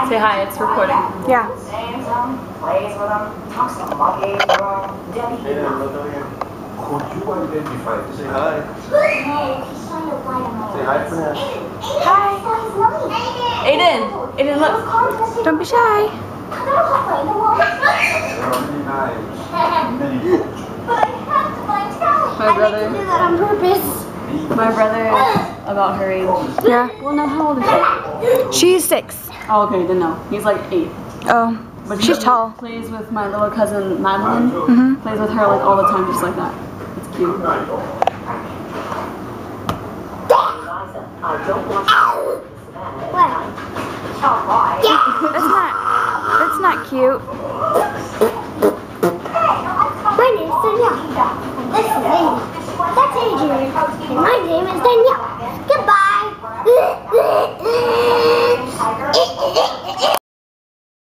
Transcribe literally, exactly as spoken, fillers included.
Say hi, it's recording. Yeah. Plays with them, talks to monkeys with them. Could you identify this? Say hi. Say hi, Finesse. Hi. Aiden. Aiden, look. Don't be shy. They're really nice. My brother. do that on purpose. My brother is about her age. Yeah. Well, no, how old is she? She's six. Oh, okay, then no. He's like eight. Oh. But She's he tall. Plays with my little cousin Madeline. Mm-hmm. Plays with her like all the time, just like that. It's cute. What? That's not. That's not cute. My name's Danielle. This is Aiden. That's Adrian. And my name is Danielle.